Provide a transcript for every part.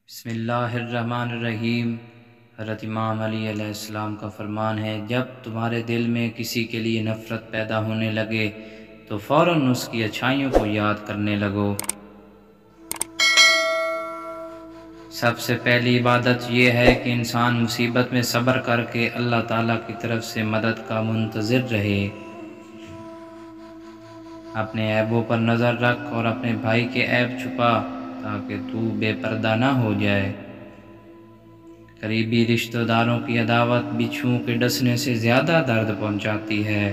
بسم اللہ الرحمن الرحیم۔ حضرت امام علی علیہ السلام کا فرمان ہے، جب تمہارے دل میں کسی کے لیے نفرت پیدا ہونے لگے تو فوراً اس کی اچھائیوں کو یاد کرنے لگو۔ سب سے پہلی عبادت یہ ہے کہ انسان مصیبت میں صبر کر کے اللہ تعالیٰ کی طرف سے مدد کا منتظر رہے۔ اپنے عیبوں پر نظر رکھ اور اپنے بھائی کے عیب چھپا تاکہ تو بے پردہ نہ ہو جائے۔ قریبی رشتہ داروں کی عداوت بچھوؤں کے ڈسنے سے زیادہ درد پہنچاتی ہے۔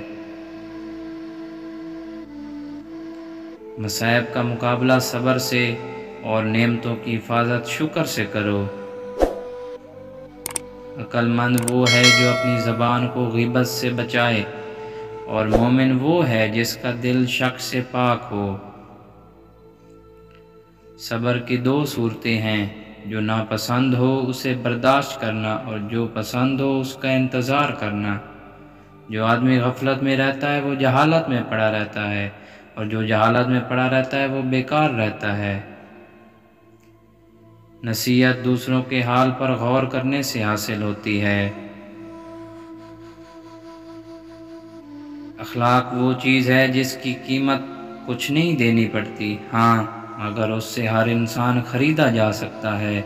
مصائب کا مقابلہ صبر سے اور نعمتوں کی حفاظت شکر سے کرو۔ عقل مند وہ ہے جو اپنی زبان کو غیبت سے بچائے، اور مومن وہ ہے جس کا دل شک سے پاک ہو۔ صبر کی دو صورتیں ہیں، جو ناپسند ہو اسے برداشت کرنا اور جو پسند ہو اس کا انتظار کرنا۔ جو آدمی غفلت میں رہتا ہے وہ جہالت میں پڑا رہتا ہے، اور جو جہالت میں پڑا رہتا ہے وہ بیکار رہتا ہے۔ نصیحت دوسروں کے حال پر غور کرنے سے حاصل ہوتی ہے۔ اخلاق وہ چیز ہے جس کی قیمت کچھ نہیں دینی پڑتی، ہاں مگر اس سے ہر انسان خریدا جا سکتا ہے۔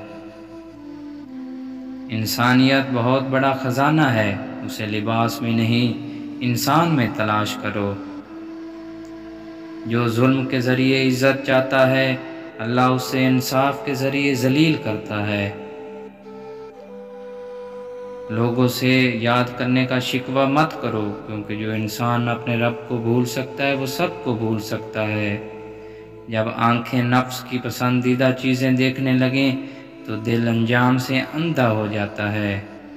انسانیت بہت بڑا خزانہ ہے، اسے لباس میں نہیں انسان میں تلاش کرو۔ جو ظلم کے ذریعے عزت چاہتا ہے اللہ اسے انصاف کے ذریعے ذلیل کرتا ہے۔ لوگوں سے یاد کرنے کا شکوہ مت کرو، کیونکہ جو انسان اپنے رب کو بھول سکتا ہے وہ سب کو بھول سکتا ہے۔ جب آنکھیں نفس کی پسندیدہ چیزیں دیکھنے لگیں تو دل انجام سے اندھا ہو جاتا ہے۔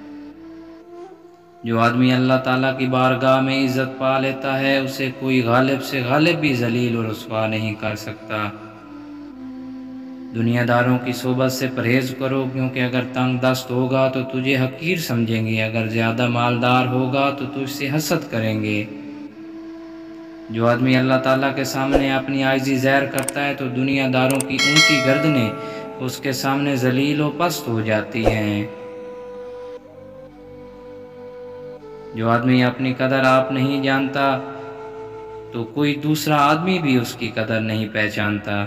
جو آدمی اللہ تعالیٰ کی بارگاہ میں عزت پا لیتا ہے اسے کوئی غالب سے غالب بھی ذلیل و رسوا نہیں کر سکتا۔ دنیا داروں کی صحبت سے پرہیز کرو، کیونکہ اگر تنگ دست ہوگا تو تجھے حقیر سمجھیں گے، اگر زیادہ مالدار ہوگا تو تجھ سے حسد کریں گے۔ جو آدمی اللہ تعالیٰ کے سامنے اپنی عاجزی ظاہر کرتا ہے تو دنیا داروں کی اونچی گردنیں اس کے سامنے ذلیل و پست ہو جاتی ہیں۔ جو آدمی اپنی قدر آپ نہیں جانتا تو کوئی دوسرا آدمی بھی اس کی قدر نہیں پہچانتا۔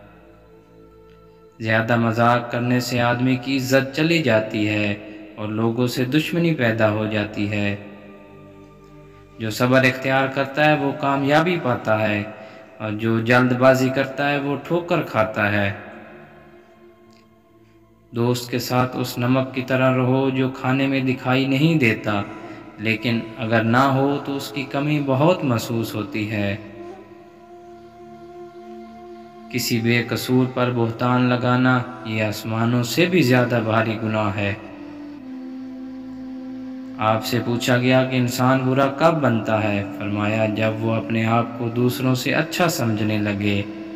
زیادہ مذاق کرنے سے آدمی کی عزت چلی جاتی ہے اور لوگوں سے دشمنی پیدا ہو جاتی ہے۔ جو صبر اختیار کرتا ہے وہ کامیابی پاتا ہے، اور جو جلد بازی کرتا ہے وہ ٹھوکر کھاتا ہے۔ دوست کے ساتھ اس نمک کی طرح رہو جو کھانے میں دکھائی نہیں دیتا، لیکن اگر نہ ہو تو اس کی کمی بہت محسوس ہوتی ہے۔ کسی بے قصور پر بہتان لگانا یہ آسمانوں سے بھی زیادہ بھاری گناہ ہے۔ آپ سے پوچھا گیا کہ انسان برا کب بنتا ہے؟ فرمایا جب وہ اپنے آپ کو دوسروں سے اچھا سمجھنے لگے۔